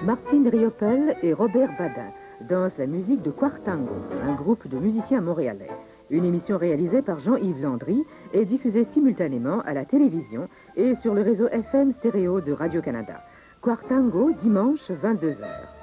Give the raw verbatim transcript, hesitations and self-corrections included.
Martine Riopel et Robert Badin dansent la musique de Quartango, un groupe de musiciens montréalais. Une émission réalisée par Jean-Yves Landry et diffusée simultanément à la télévision et sur le réseau F M stéréo de Radio-Canada. Quartango, dimanche, vingt-deux heures.